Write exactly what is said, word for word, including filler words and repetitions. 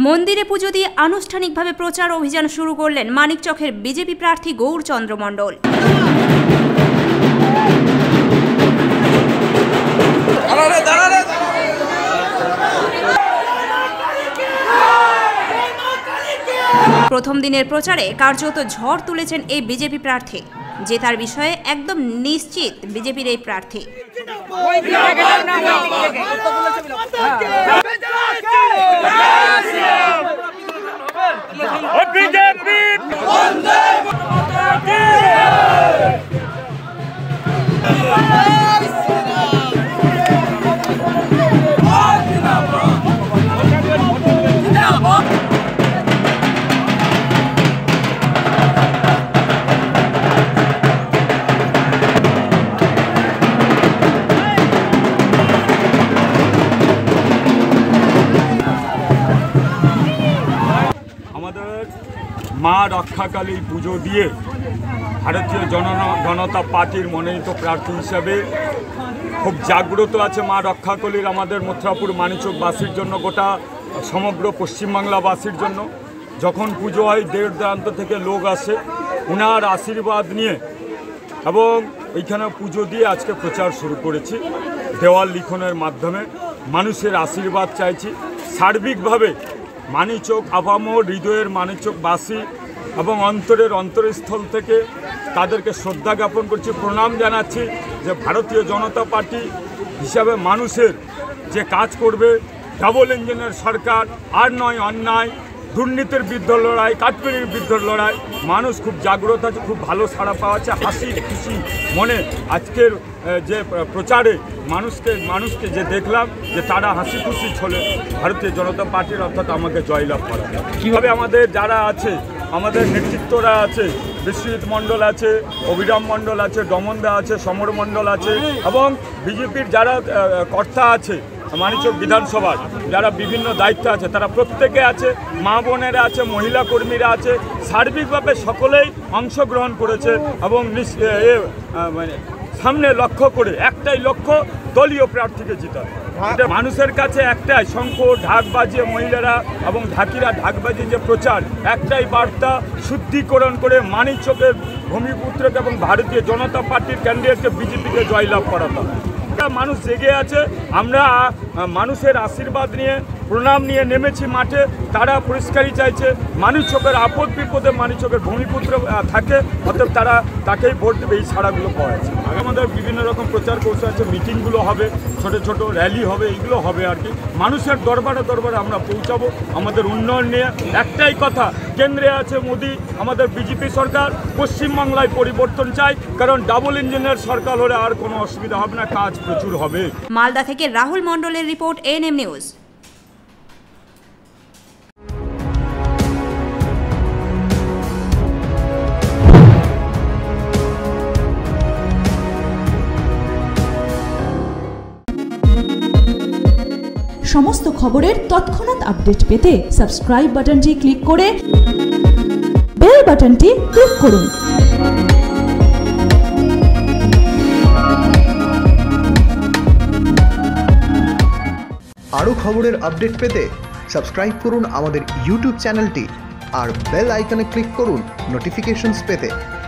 মন্দিরে পুজো দিয়ে আনুষ্ঠানিকভাবে প্রচার অভিযান শুরু করলেন মানিকচকের বিজেপি প্রার্থী গৌরচন্দ্র মণ্ডল। প্রথম দিনের প্রচারে কার্যত ঝড় তুলেছেন এই বিজেপি প্রার্থী। জেতার বিষয়ে একদম নিশ্চিত বিজেপির এই প্রার্থী। মা রক্ষাকালী পুজো দিয়ে ভারতীয় জনতা পার্টির মনোনীত প্রার্থী হিসাবে খুব জাগ্রত আছে মা রক্ষাকালীর আমাদের মথুরাপুর মানিকচকবাসীর জন্য, গোটা সমগ্র পশ্চিমবাংলাবাসীর জন্য। যখন পুজো হয় দেড় দূরান্ত থেকে লোক আসে ওনার আশীর্বাদ নিয়ে, এবং এইখানে পুজো দিয়ে আজকে প্রচার শুরু করেছি। দেওয়াল লিখনের মাধ্যমে মানুষের আশীর্বাদ চাইছি। সার্বিকভাবে মানিকচক আপামর হৃদয়ের মানিকচকবাসী এবং অন্তরের অন্তরস্থল থেকে তাদেরকে শ্রদ্ধা জ্ঞাপন করছি, প্রণাম জানাচ্ছি যে ভারতীয় জনতা পার্টি হিসাবে মানুষের যে কাজ করবে, ডাবল ইঞ্জিনের সরকার, আর নয় অন্যায়, দুর্নীতির বিরুদ্ধে লড়াই, কাটপিনির বিরুদ্ধে লড়াই। মানুষ খুব জাগ্রত আছে, খুব ভালো সাড়া পাওয়াচ্ছে, হাসি খুশি মনে আজকের যে প্রচারে মানুষকে মানুষকে যে দেখলাম যে তারা হাসি খুশি ছলে ভারতীয় জনতা পার্টির অর্থাৎ আমাকে জয়লাভ করা। কীভাবে আমাদের যারা আছে, আমাদের নেতৃত্বরা আছে, বিশ্বজিৎ মণ্ডল আছে, অভিরাম মণ্ডল আছে, দমনদা আছে, সমর মণ্ডল আছে, এবং বিজেপির যারা কর্তা আছে মানিকচক বিধানসভার যারা বিভিন্ন দায়িত্ব আছে তারা প্রত্যেকে আছে, মা বোনেরা আছে, মহিলা কর্মীরা আছে, সার্বিকভাবে সকলেই অংশগ্রহণ করেছে। এবং মানে সামনে লক্ষ্য করে একটাই লক্ষ্য, দলীয় প্রার্থীকে জিতা। এটা মানুষের কাছে একটাই, শঙ্খ ঢাক বাজিয়ে মহিলারা এবং ঢাকিরা ঢাক বাজিয়ে যে প্রচার, একটাই বার্তা, শুদ্ধিকরণ করে মানিকচকের ভূমিপুত্রকে এবং ভারতীয় জনতা পার্টির ক্যান্ডিডেটকে বিজেপিকে জয়লাভ করাতে। মানুষ জেগে আছে, আমরা মানুষের আশীর্বাদ নিয়ে প্রণাম নিয়ে নেমেছি মাঠে। তারা পরিষ্কারই চাইছে মানিকচকের আপদ বিপদে মানিকচকের ভূমিপুত্র থাকে, অর্থাৎ তারা তাকেই ভোট দেবে, এই ছাড়াগুলো পাওয়া যাচ্ছে। আমাদের বিভিন্ন রকম প্রচার কৌশল আছে, মিটিংগুলো হবে, ছোট ছোট র্যালি হবে, এইগুলো হবে আর কি। মানুষের দরবারে দরবারে আমরা পৌঁছাবো আমাদের উন্নয়ন নিয়ে। একটাই কথা, কেন্দ্রে আছে মোদি, আমাদের বিজেপি সরকার, পশ্চিমবাংলায় পরিবর্তন চাই, কারণ ডাবল ইঞ্জিনের সরকার হলে আর কোনো অসুবিধা হবে না, কাজ প্রচুর হবে। মালদা থেকে রাহুল মণ্ডলের রিপোর্ট, এএনএম নিউজ। সমস্ত খবরের তৎক্ষণাৎ আপডেট পেতে সাবস্ক্রাইব বাটনটি ক্লিক করে বেল বাটনটি ক্লিক করুন। আরও খবরের আপডেট পেতে সাবস্ক্রাইব করুন আমাদের ইউটিউব চ্যানেলটি আর বেল আইকনে ক্লিক করুন নোটিফিকেশনস পেতে।